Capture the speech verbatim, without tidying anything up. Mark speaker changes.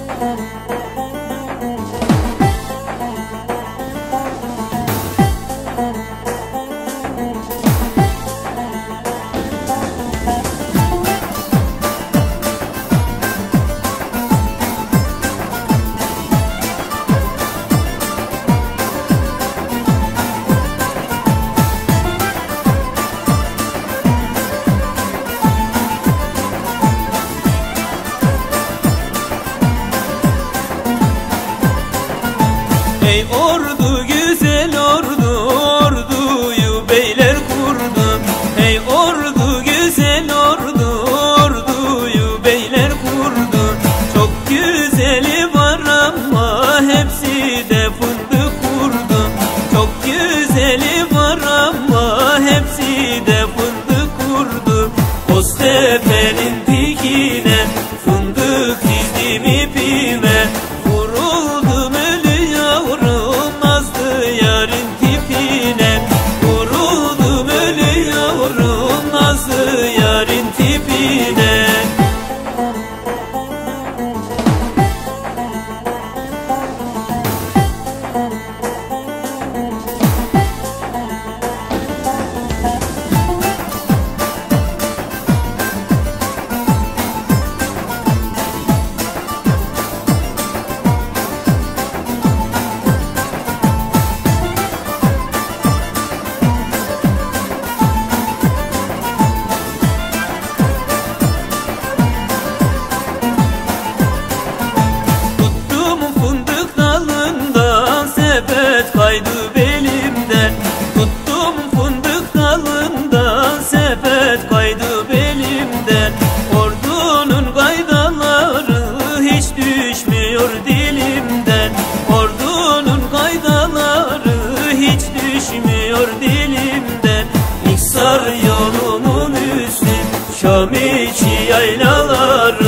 Speaker 1: Ey ordu, güzel ordu, orduyu beyler kurdu. Ey ordu, güzel ordu, orduyu beyler kurdu. Çok güzeli var ama hepsi de fındık kurdu. Çok güzeli var ama hepsi de fındık kurdu. Boztepe'nin dikine fındık dizdim ipime. Vuruldum ölü yavrum nazlı yarın tipine. Vuruldum ölü yavrum nazlı yarın tipine. Kaydı belimden, tuttum fındık dalından, sepet kaydı belimden. Ordunun kaydaları hiç düşmüyor dilimden. Ordunun kaydaları hiç düşmüyor dilimden. İksar yolunun üstü, Şam içi yaylaları.